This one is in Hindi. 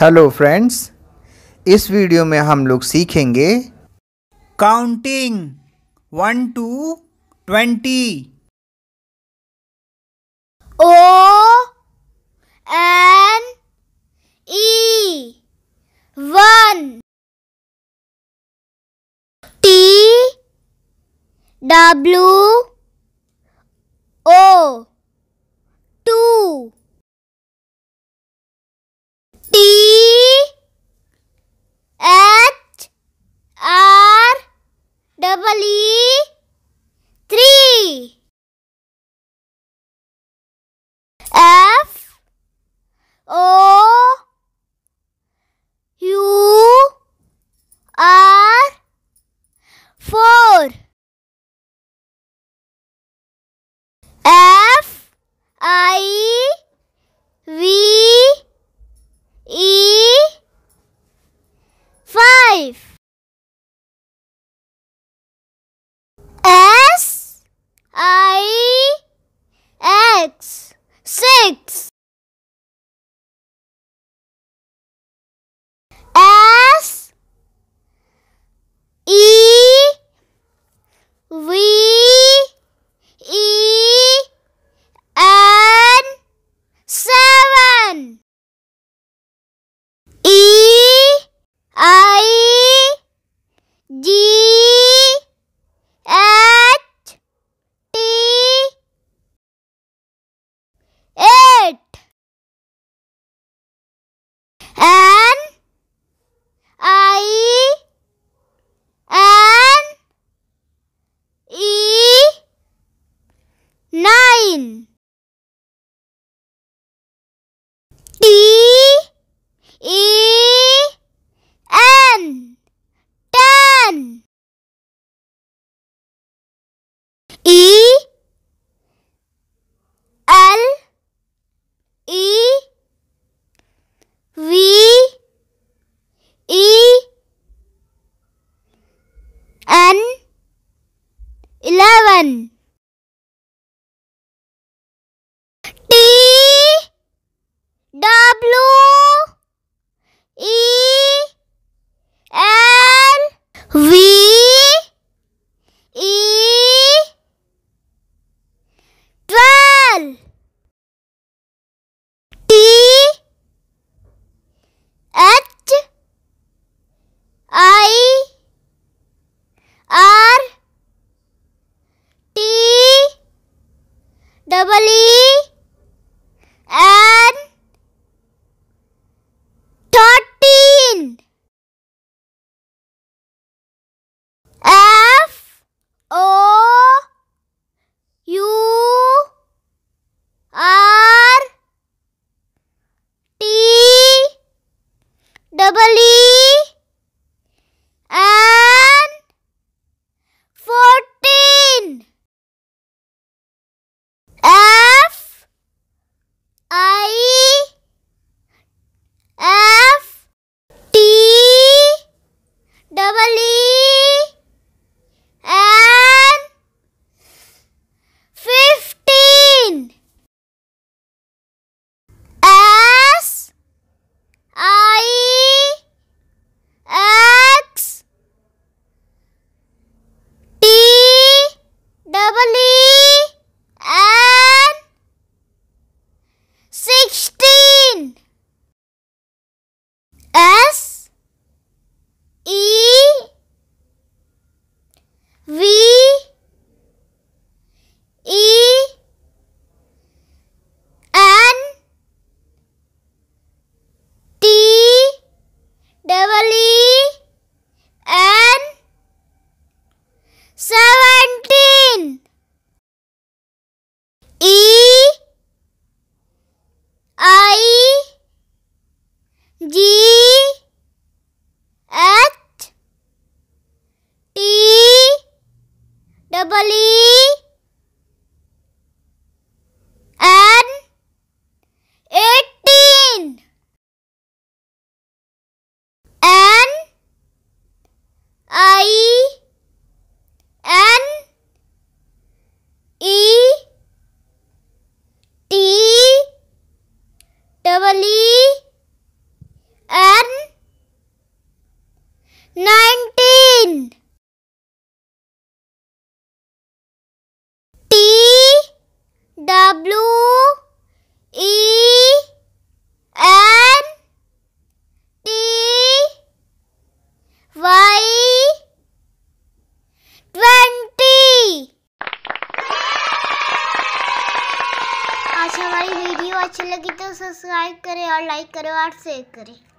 हेलो फ्रेंड्स, इस वीडियो में हम लोग सीखेंगे counting 1 to 20। O-N-E 1, T-W-O 2, T-H-R-E-E 3, F-O-U-R 4, F-I-V-E 5, S-I-X 6, S-E-V-E-N 7, E-I-G-H-T 8, N-I-N-E 9, T-E-N 10, E-L-E-V-E-N 11, T-W-E-L-V-E 12, T-H-I-R-T-E-E-N 13, F-O-U-R-T-E-E-N 14, F-I-F-T-E-E-N 15, S-I-X-T-E-E-N 16, S-E-V-E-N-T-E-E-N 17, E-I-G-H-T-E-E-N 18, N-I-N-E-T-W-E-N आज हमारी वीडियो अच्छी लगी तो सब्सक्राइब करें और लाइक करें और शेयर करें।